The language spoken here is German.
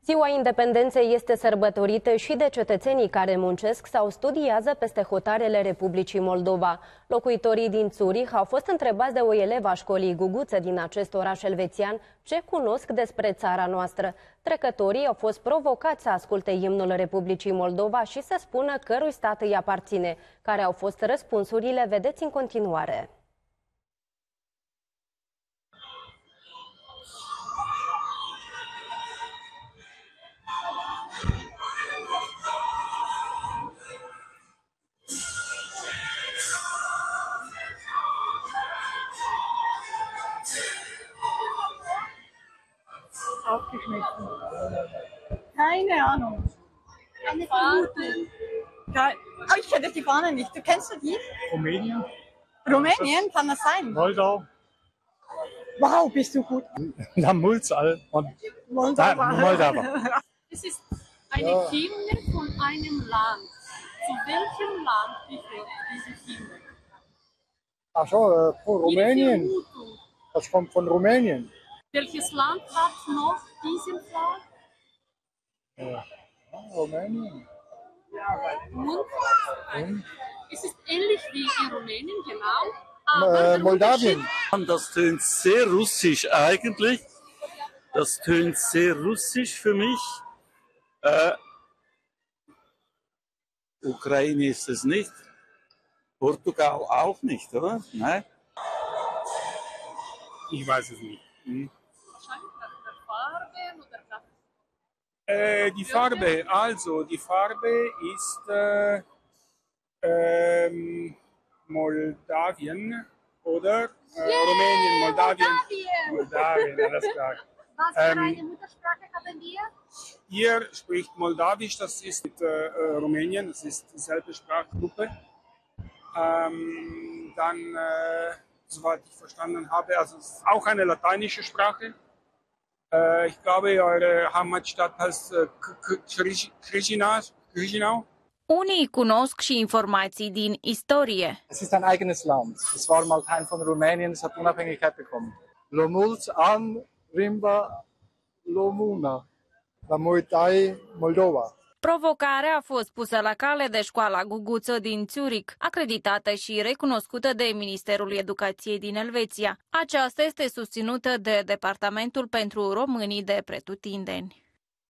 Ziua Independenței este sărbătorită și de cetățenii care muncesc sau studiază peste hotarele Republicii Moldova. Locuitorii din Zurich au fost întrebați de o elevă a școlii Guguță din acest oraș elvețian ce cunosc despre țara noastră. Trecătorii au fost provocați să asculte imnul Republicii Moldova și să spună cărui stat îi aparține. Care au fost răspunsurile, vedeți în continuare. Aufgeschnitten. Keine Ahnung. Eine Fahne. Oh, ich kenne die Fahne nicht. Du kennst du die? Rumänien? Rumänien? Kann das sein? Moldau? Wow, bist du gut. Na, Mulzal und Moldau. Moldau. Es ist eine Hymne von einem Land. Zu welchem Land gehört diese Hymne? Ach so, von Rumänien. Das kommt von Rumänien. Welches Land hat noch diesen Flag? Rumänien. Und? Es ist ähnlich wie in Rumänien, genau. Aber Moldawien. Das tönt sehr russisch eigentlich. Das tönt sehr russisch für mich. Ukraine ist es nicht. Portugal auch nicht, oder? Nein? Ich weiß es nicht. wahrscheinlich nach der Farbe oder nach Die Farbe, also die Farbe ist Moldawien oder Rumänien, Moldawien. Moldawien, alles klar. Was für eine Muttersprache haben wir? Hier spricht Moldawisch, das ist mit Rumänien, das ist dieselbe Sprachgruppe. Dann, soweit ich verstanden habe, also es ist auch eine lateinische Sprache. Ich glaube, eure Heimatstadt heißt Chișinău. Unii cunosc și informații din istorie. Es ist ein eigenes Land. Es war mal Teil von Rumänien, es hat Unabhängigkeit bekommen. Lomulț an Rimba Lomuna, la Muitai, Moldova. Provocarea a fost pusă la cale de școala Guguță din Zurich, acreditată și recunoscută de Ministerul Educației din Elveția. Aceasta este susținută de Departamentul pentru Românii de Pretutindeni.